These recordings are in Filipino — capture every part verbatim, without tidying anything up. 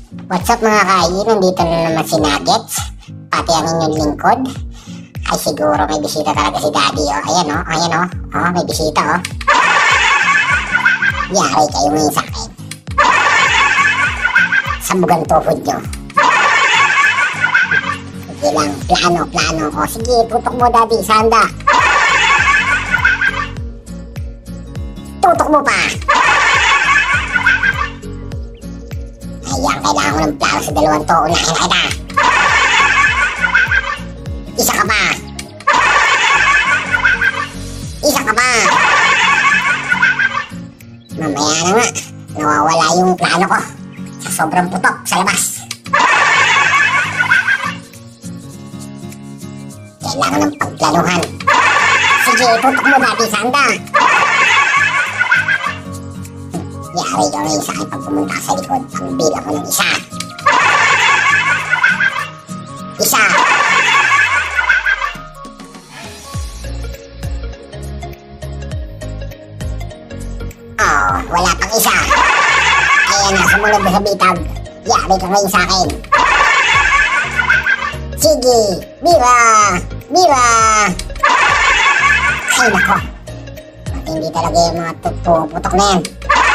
What's up mga kain? Nandito na naman si Nuggets, pati ang inyong lingkod. Ay siguro may bisita talaga si Daddy, oh. Ayan oh, ayan oh, oh may bisita oh. Yari kayo ngayon sa akin. Sabugan tuhod nyo. Sige lang, plano, plano. O sige, tutok mo Daddy, sanda. Tutok mo pa. Ayan, kailangan ko ng plano sa dalawang to. Unahin na kita. Isa ka pa. Isa ka pa. Mamaya na nga, nawawala yung plano ko sa sobrang putok sa labas. Kailangan ng pagplanuhan. Sige, tutok mo Daddy, sanda. Yari ka ngayon sa akin pag pumunta sa likod. Ang bilang ko ng isa. Isa. Oh, wala pang isa. Ayan na, sumunod na sa bitag. Yari ka ngayon sa akin. Sige, Mira! Mira! Ay nako. At hindi talaga yung mga puputok na yan.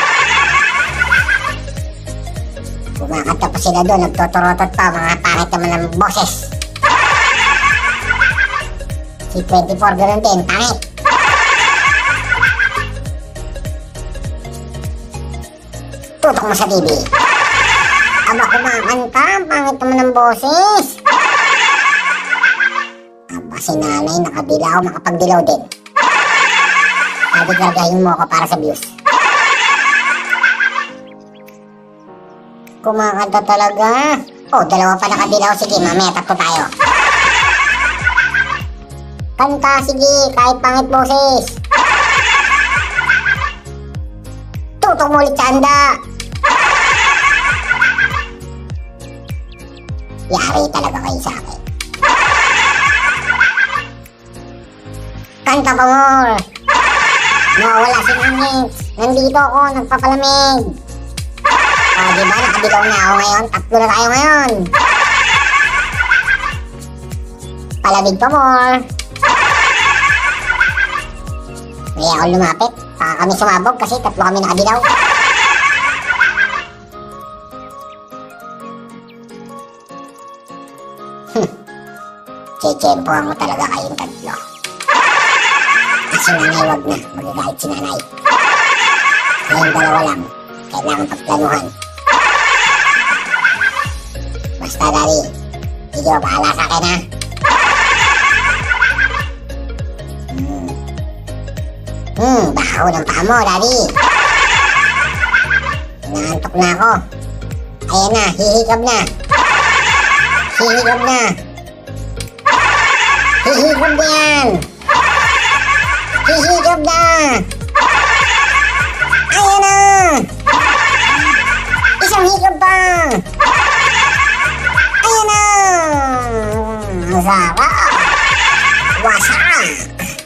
Kumakanta pa sila doon, nagtotorotot pa, mga pangit naman ng boses. Si twenty-four ganoon din, pangit. Tutok mo sa T V. Aba, kumakanta, pangit naman ng boses. Aba, si nanay nakadilaw, makapagdilaw din. Pwede gargahin mo ako para sa views. Kumakanta talaga. Oh, dalawa pa nakadilaw. Sige, mamaya tatlo tayo. Kanta, sige, kahit pangit boses. Tutok mo ulit sa handa. Yari talaga kayo sa akin. Kanta pa more. Nawawala si Nuggets. Nandito ako, nagpapalamig. Oh, diba? Nakadilaw na ako ngayon. Tatlo na tayo ngayon. Palamig pa more. May ako lumapit. Saka kami sumabog kasi tatlo kami nakadilaw. Hmm. Chechempohan mo talaga kayong tatlo. Kasi nanay wag na. Magagalit si nanay. Kayong dalawa lang. Kailangan pagplanuhan. Basta Daddy, ikaw bahala sa akin ha. Hmm, hmm baho ng paa mo Daddy. Naantok na ako. Ayan na, hihikab na. Hihikab na. Hihikab na yan. Hihikab na. Ayan na. Isang hikab pa. Ayan na. Ang sarap. Wasak.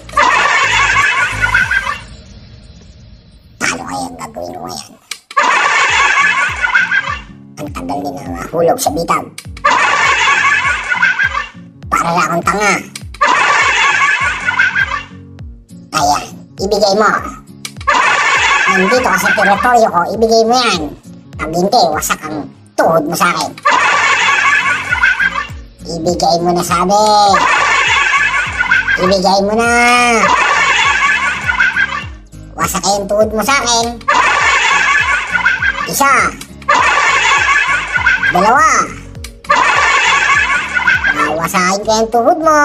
Paano kayang gagawin ko yan? Ang tagal din na mahulog sa bitag. Para lang akong tanga. Ayan, ibigay mo. Nandito ka sa teritoryo ko, ibigay mo yan. Pag hindi, wasak ang tuhod mo sa akin. Ibigay mo na sabi. Ibigay mo na. Wasak yung tuhod mo sa akin. Isa. Dalawa. Wasakin ko yung tuhod mo.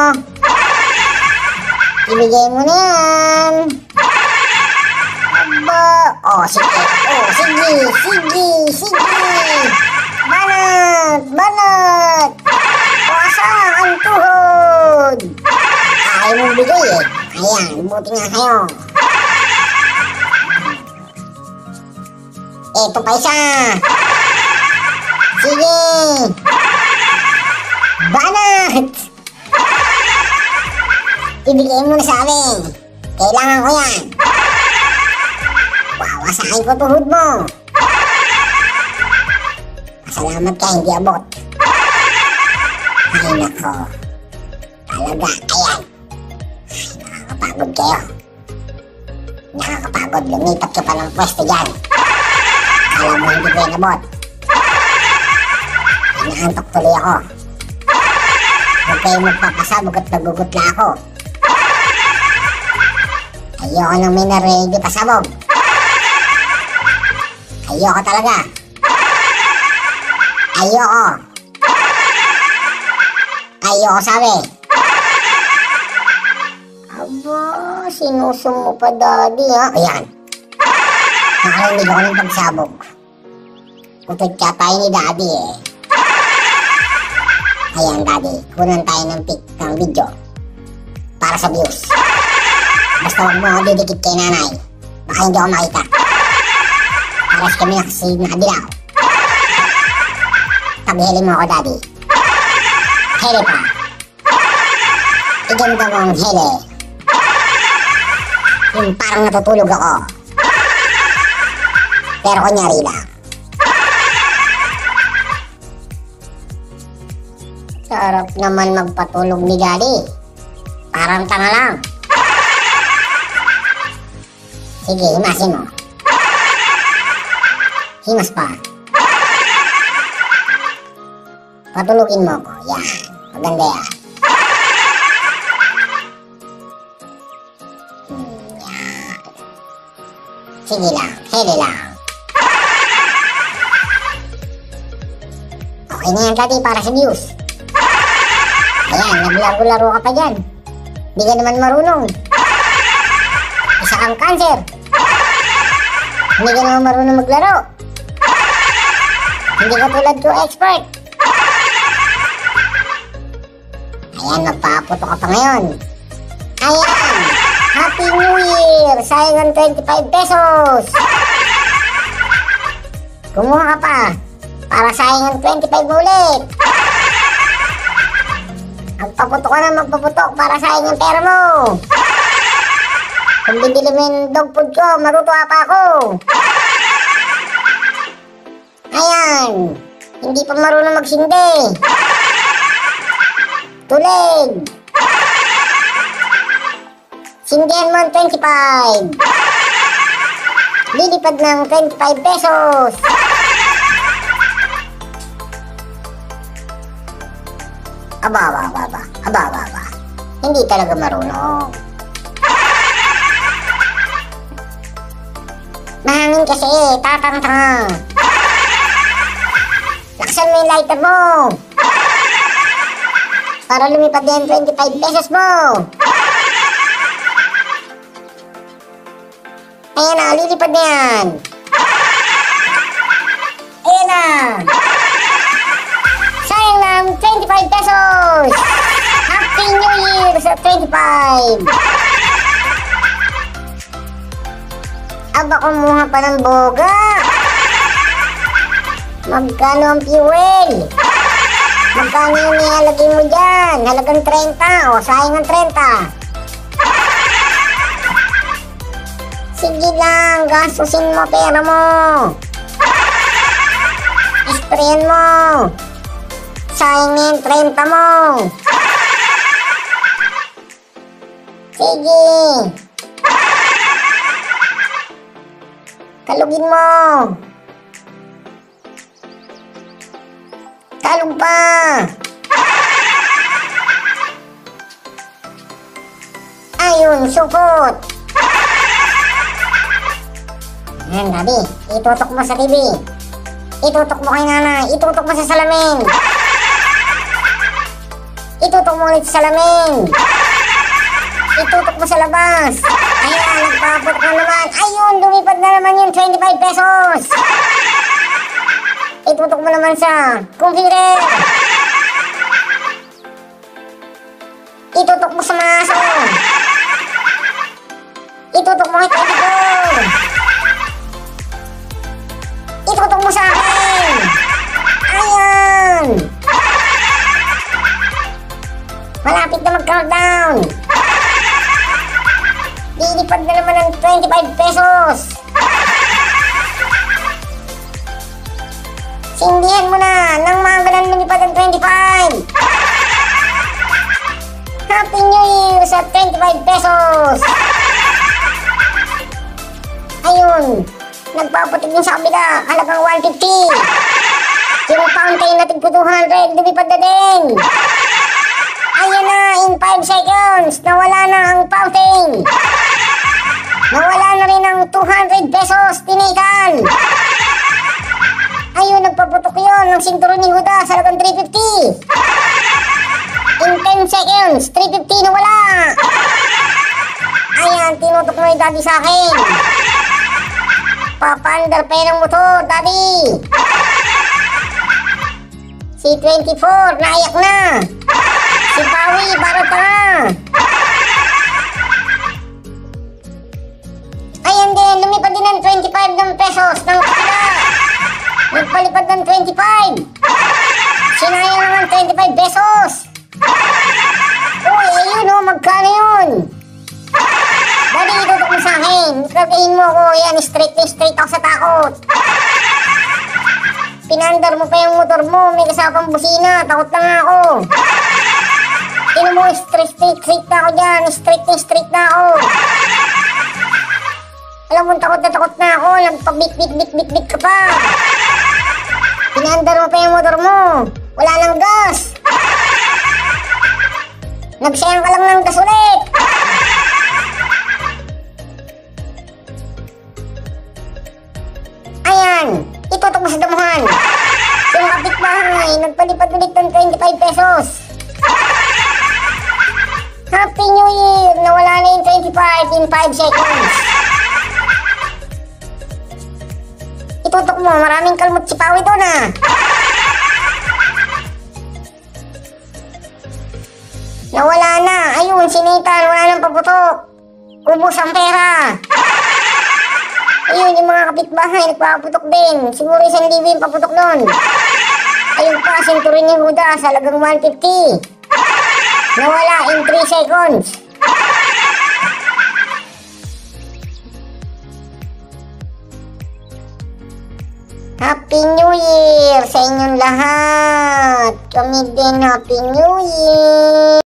Ibigay mo na yan. Oh, sige. Oh, sige. Sige. Sige. Banat. Banat. Wasak ang tuhod. Ayaw mong bigay eh. Ayan, buti nga kayo. Eto pa isa. Sige. Banat. Ibigay mo na sa amin. Kailangan ko yan. Wawasakin ko tuhod mo. Salamat ka, hindi abot. Ay, nako. Talaga, ayan. Nakakapagod kayo. Nakakapagod, lumipat ka pa ng pwesto dyan. Alam mo, hindi ko inabot. Inaantok tuloy ako. Huwag kayo magpapasabog at nagugutla ako. Ayoko nang may narinig pasabog. Ayoko talaga. Ayoko. Ayoko sabi. Aba, sinusum mo pa, Daddy, ha? Ayan. Nakarinig ako ng pagsabog. Kutot ka tayo ni Daddy, eh. Ayan, Daddy. Kunan tayo ng pic ng video. Para sa views. Basta wag mo ako didikit kay nanay. Baka hindi ako makita. Pares kami nakasid na kadilaw. Paghili mo ako, Daddy. Hele pa. Iganda mo ang hele. Yung parang natutulog ako. Pero kunyari lang. Sarap naman magpatulog ni Daddy. Parang tanga lang. Sige, himasin mo. Himas pa. Patulugin mo ko. Yan. Maganda yan. Hmm, yan. Sige lang. Hele lang. Okay na yan, Daddy, para sa views. Ayan, naglaro-laro ka pa dyan. Hindi ka naman marunong. Isa kang cancer. Hindi ka naman marunong maglaro. Hindi ka tulad ko expert. Ayan, magpaputo ka pa ngayon. Ayan, Happy New Year! Sayang ang twenty-five pesos. Kumuha ka pa. Para sayang ang twenty-five mo ulit. Magpaputok ka na magpaputok para sayang ang pera mo. Kung bibili mo yung dog food ko, matutuwa pa ako. Ayan, hindi pa marunong magsindi. Tulig. Sindihan mo ang twenty-five. Lilipad ng twenty-five pesos. Aba, aba, aba, aba, aba, aba, aba. Hindi talaga marunong. Mahangin kasi eh, tatang-tanga. Laksan mo yung lighter mo. Para lumipad na yung twenty-five pesos mo. Ayan na, lilipad na yan. Ayan na. Sayang lang, twenty-five pesos. Happy New Year sa twenty-five. Aba, kumuha pa ng boga. Magkano ang fuel? Magkano yung nilalagay mo dyan? Halagang thirty. O, sayang ang thirty. Sige lang, gastusin mo pera mo. Isprayan mo. Sayang yung thirty mo. Sige. Kalugin mo. Kalug pa. Ayun, sukot. Ayan, Daddy. Itutok mo sa T V. Itutok mo kay nanay. Itutok mo sa salamin. Itutok mo ulit sa salamin. Itutok mo sa labas. Ayan, nagpaputok na naman. Ayun, lumipad na naman yung twenty-five pesos. Itutok mo naman sa computer. Itutok mo sa maso. Itutok mo kay twenty-four. Itutok mo sa akin. Ayan. Malapit na mag-countdown. Lilipad na naman ng twenty-five pesos. Sindihan mo na. nang mga ganang lumipad ang twenty-five. Happy New Year sa twenty-five pesos. Ayun, nagpaputik din sa kabila, halagang one fifty. Yung fountain na tigpo two hundred, lumipad na din. Ayan na, in five seconds, nawala na ang fountain. Nawala na rin ang two hundred pesos, tinikan. Ayun, nagpaputok yun ng sinturon ni Judas, halagang three fifty. In ten seconds, three fifty nawala. Ayan, tinutok mo yung daddy sa akin. Papaandar pa ng motor, daddy. Si twenty-four, naiyak na. Si Pawi, barot pa nga. Ayan din, lumipad din ng twenty-five ng pesos ng kapila. Nagpalipad ng twenty-five. Sinayang naman twenty-five pesos. Uy, ayun o, magkano yun? Daddy, itutok mo sa akin. Sabihin mo ako, yan, straight na straight ako sa takot. Pinandar mo pa yung motor mo, may kasapang busina, takot na nga ako. Tinan mo, straight straight straight na ako dyan, straight na straight na ako. Alam mo, takot na takot na ako, nagpabit bit bit bit bit ka pa. Pinandar mo pa yung motor mo, wala nang gas. Nagsayang ka lang ng gas ulit. Ayan, itutok mo sa damuhan. Yung kapitbahay, nagpalipad ulit ng twenty-five pesos. Happy New Year! Nawala na yung twenty-five in five seconds. Itutok mo, maraming kalmot si Pawi doon ah. Nawala na. Ayun, sinitan. Wala nang paputok. Ubus ang pera. Ayun, yung mga kapitbahay, nagpaputok din. Siguro isang libo yung paputok nun. Ayun pa, sinturin yung Judas, halagang one fifty. Nawala in three seconds. Happy New Year sa inyong lahat. Kami din Happy New Year.